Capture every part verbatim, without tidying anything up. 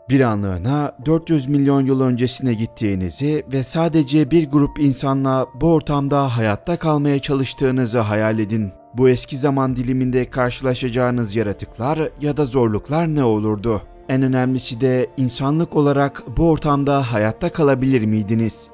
Bir anlığına dört yüz milyon yıl öncesine gittiğinizi ve sadece bir grup insanla bu ortamda hayatta kalmaya çalıştığınızı hayal edin. Bu eski zaman diliminde karşılaşacağınız yaratıklar ya da zorluklar ne olurdu? En önemlisi de insanlık olarak bu ortamda hayatta kalabilir miydiniz?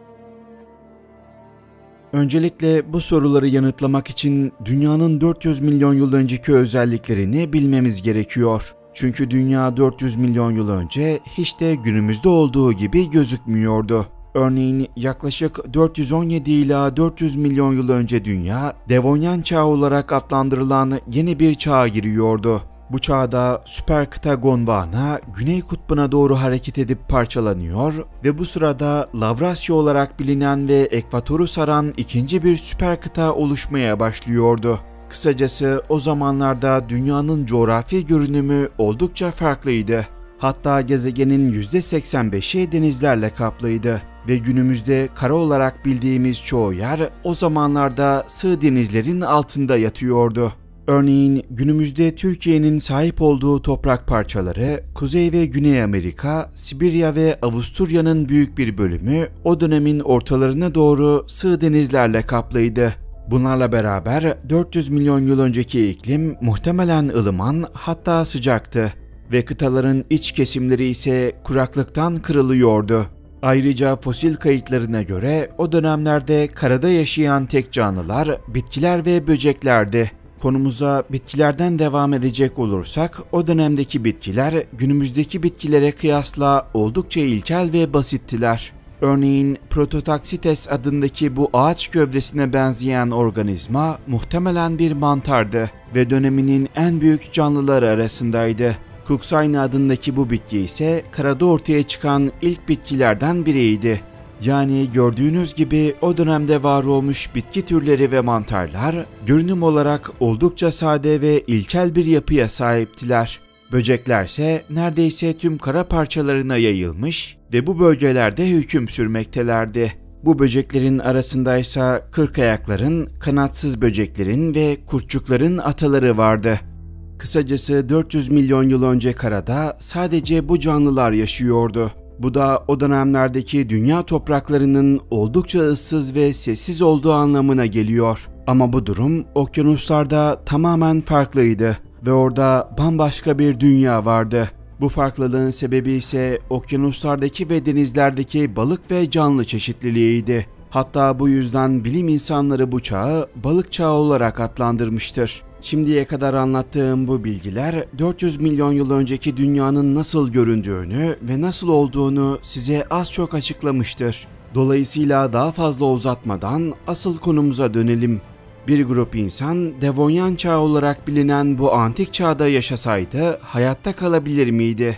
Öncelikle bu soruları yanıtlamak için dünyanın dört yüz milyon yıl önceki özelliklerini bilmemiz gerekiyor. Çünkü dünya dört yüz milyon yıl önce hiç de günümüzde olduğu gibi gözükmüyordu. Örneğin yaklaşık dört yüz on yedi ila dört yüz milyon yıl önce dünya, Devonyan çağı olarak adlandırılan yeni bir çağa giriyordu. Bu çağda süper kıta Gondwana, Güney Kutbu'na doğru hareket edip parçalanıyor ve bu sırada Lavrasya olarak bilinen ve ekvatoru saran ikinci bir süper kıta oluşmaya başlıyordu. Kısacası o zamanlarda dünyanın coğrafi görünümü oldukça farklıydı. Hatta gezegenin yüzde seksen beşi denizlerle kaplıydı ve günümüzde kara olarak bildiğimiz çoğu yer o zamanlarda sığ denizlerin altında yatıyordu. Örneğin günümüzde Türkiye'nin sahip olduğu toprak parçaları, Kuzey ve Güney Amerika, Sibirya ve Avusturya'nın büyük bir bölümü o dönemin ortalarına doğru sığ denizlerle kaplıydı. Bunlarla beraber dört yüz milyon yıl önceki iklim muhtemelen ılıman, hatta sıcaktı ve kıtaların iç kesimleri ise kuraklıktan kırılıyordu. Ayrıca fosil kayıtlarına göre o dönemlerde karada yaşayan tek canlılar bitkiler ve böceklerdi. Konumuza bitkilerden devam edecek olursak, o dönemdeki bitkiler günümüzdeki bitkilere kıyasla oldukça ilkel ve basittiler. Örneğin Prototaxites adındaki bu ağaç gövdesine benzeyen organizma muhtemelen bir mantardı ve döneminin en büyük canlıları arasındaydı. Kuxine adındaki bu bitki ise karada ortaya çıkan ilk bitkilerden biriydi. Yani gördüğünüz gibi o dönemde var olmuş bitki türleri ve mantarlar görünüm olarak oldukça sade ve ilkel bir yapıya sahiptiler. Böceklerse neredeyse tüm kara parçalarına yayılmış ve bu bölgelerde hüküm sürmektelerdi. Bu böceklerin arasındaysa kırkayakların, kanatsız böceklerin ve kurtçukların ataları vardı. Kısacası dört yüz milyon yıl önce karada sadece bu canlılar yaşıyordu. Bu da o dönemlerdeki dünya topraklarının oldukça ıssız ve sessiz olduğu anlamına geliyor. Ama bu durum okyanuslarda tamamen farklıydı ve orada bambaşka bir dünya vardı. Bu farklılığın sebebi ise okyanuslardaki ve denizlerdeki balık ve canlı çeşitliliğiydi. Hatta bu yüzden bilim insanları bu çağı balık çağı olarak adlandırmıştır. Şimdiye kadar anlattığım bu bilgiler dört yüz milyon yıl önceki dünyanın nasıl göründüğünü ve nasıl olduğunu size az çok açıklamıştır. Dolayısıyla daha fazla uzatmadan asıl konumuza dönelim. Bir grup insan Devonyan çağı olarak bilinen bu antik çağda yaşasaydı hayatta kalabilir miydi?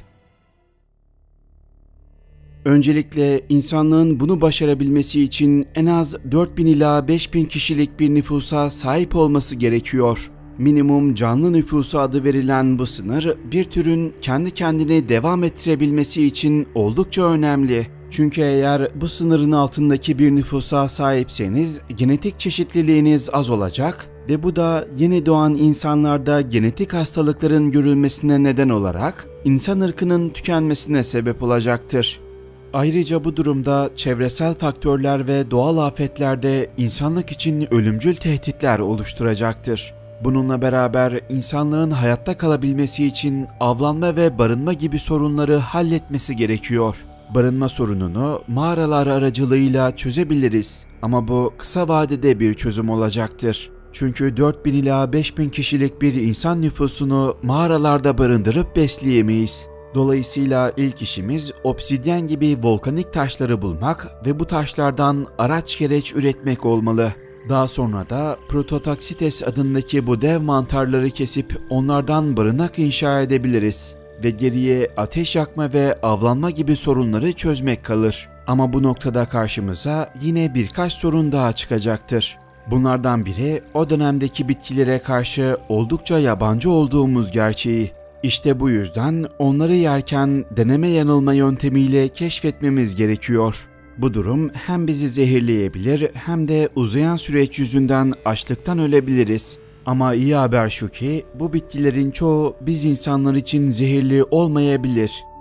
Öncelikle insanlığın bunu başarabilmesi için en az dört bin ila beş bin kişilik bir nüfusa sahip olması gerekiyor. Minimum canlı nüfusu adı verilen bu sınır bir türün kendi kendini devam ettirebilmesi için oldukça önemli. Çünkü eğer bu sınırın altındaki bir nüfusa sahipseniz genetik çeşitliliğiniz az olacak ve bu da yeni doğan insanlarda genetik hastalıkların görülmesine neden olarak insan ırkının tükenmesine sebep olacaktır. Ayrıca bu durumda çevresel faktörler ve doğal afetler de insanlık için ölümcül tehditler oluşturacaktır. Bununla beraber insanlığın hayatta kalabilmesi için avlanma ve barınma gibi sorunları halletmesi gerekiyor. Barınma sorununu mağaralar aracılığıyla çözebiliriz ama bu kısa vadede bir çözüm olacaktır. Çünkü dört bin ila beş bin kişilik bir insan nüfusunu mağaralarda barındırıp besleyemeyiz. Dolayısıyla ilk işimiz obsidyen gibi volkanik taşları bulmak ve bu taşlardan araç gereç üretmek olmalı. Daha sonra da Prototaxites adındaki bu dev mantarları kesip onlardan barınak inşa edebiliriz ve geriye ateş yakma ve avlanma gibi sorunları çözmek kalır. Ama bu noktada karşımıza yine birkaç sorun daha çıkacaktır. Bunlardan biri o dönemdeki bitkilere karşı oldukça yabancı olduğumuz gerçeği. İşte bu yüzden onları yerken deneme yanılma yöntemiyle keşfetmemiz gerekiyor. Bu durum hem bizi zehirleyebilir hem de uzayan süreç yüzünden açlıktan ölebiliriz. Ama iyi haber şu ki bu bitkilerin çoğu biz insanlar için zehirli olmayabilir.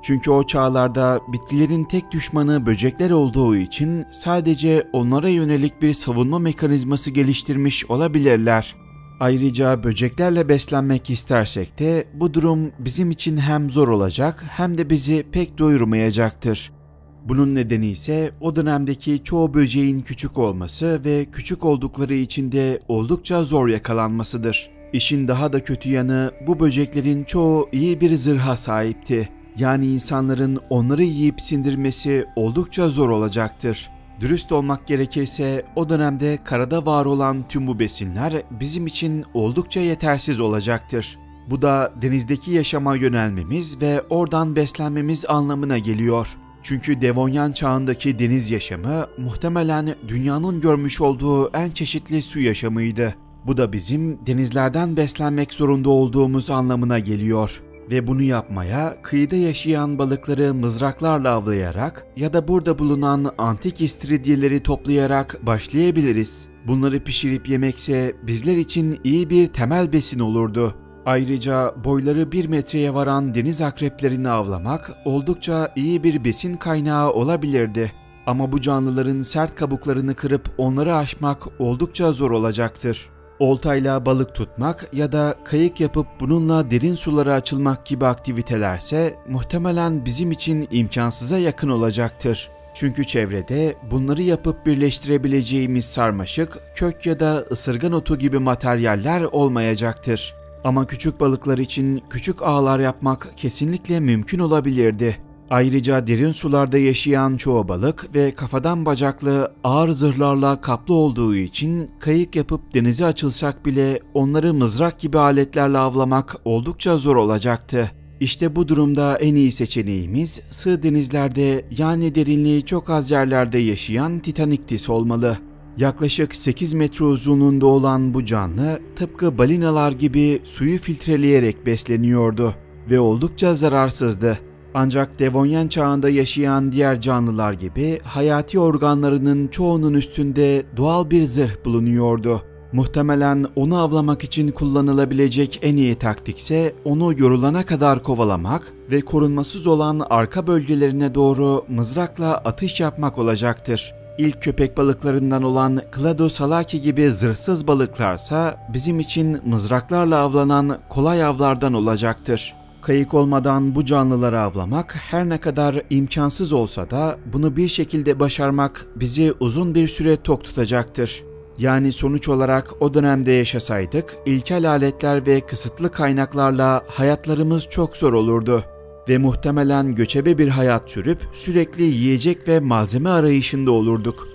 Çünkü o çağlarda bitkilerin tek düşmanı böcekler olduğu için sadece onlara yönelik bir savunma mekanizması geliştirmiş olabilirler. Ayrıca böceklerle beslenmek istersek de bu durum bizim için hem zor olacak hem de bizi pek doyurmayacaktır. Bunun nedeni ise o dönemdeki çoğu böceğin küçük olması ve küçük oldukları için de oldukça zor yakalanmasıdır. İşin daha da kötü yanı bu böceklerin çoğu iyi bir zırha sahipti. Yani insanların onları yiyip sindirmesi oldukça zor olacaktır. Dürüst olmak gerekirse o dönemde karada var olan tüm bu besinler bizim için oldukça yetersiz olacaktır. Bu da denizdeki yaşama yönelmemiz ve oradan beslenmemiz anlamına geliyor. Çünkü Devonyan çağındaki deniz yaşamı muhtemelen dünyanın görmüş olduğu en çeşitli su yaşamıydı. Bu da bizim denizlerden beslenmek zorunda olduğumuz anlamına geliyor. Ve bunu yapmaya kıyıda yaşayan balıkları mızraklarla avlayarak ya da burada bulunan antik istiridyeleri toplayarak başlayabiliriz. Bunları pişirip yemekse bizler için iyi bir temel besin olurdu. Ayrıca boyları bir metreye varan deniz akreplerini avlamak oldukça iyi bir besin kaynağı olabilirdi. Ama bu canlıların sert kabuklarını kırıp onları aşmak oldukça zor olacaktır. Oltayla balık tutmak ya da kayık yapıp bununla derin sulara açılmak gibi aktivitelerse muhtemelen bizim için imkansıza yakın olacaktır. Çünkü çevrede bunları yapıp birleştirebileceğimiz sarmaşık, kök ya da ısırgan otu gibi materyaller olmayacaktır. Ama küçük balıklar için küçük ağlar yapmak kesinlikle mümkün olabilirdi. Ayrıca derin sularda yaşayan çoğu balık ve kafadan bacaklı ağır zırhlarla kaplı olduğu için kayık yapıp denize açılsak bile onları mızrak gibi aletlerle avlamak oldukça zor olacaktı. İşte bu durumda en iyi seçeneğimiz sığ denizlerde yani derinliği çok az yerlerde yaşayan Titaniktis olmalı. Yaklaşık sekiz metre uzunluğunda olan bu canlı tıpkı balinalar gibi suyu filtreleyerek besleniyordu ve oldukça zararsızdı. Ancak Devonyan çağında yaşayan diğer canlılar gibi hayati organlarının çoğunun üstünde doğal bir zırh bulunuyordu. Muhtemelen onu avlamak için kullanılabilecek en iyi taktikse onu yorulana kadar kovalamak ve korunmasız olan arka bölgelerine doğru mızrakla atış yapmak olacaktır. İlk köpek balıklarından olan Cladosalaki gibi zırhsız balıklarsa bizim için mızraklarla avlanan kolay avlardan olacaktır. Kayık olmadan bu canlıları avlamak her ne kadar imkansız olsa da bunu bir şekilde başarmak bizi uzun bir süre tok tutacaktır. Yani sonuç olarak o dönemde yaşasaydık ilkel aletler ve kısıtlı kaynaklarla hayatlarımız çok zor olurdu. Ve muhtemelen göçebe bir hayat sürüp sürekli yiyecek ve malzeme arayışında olurduk.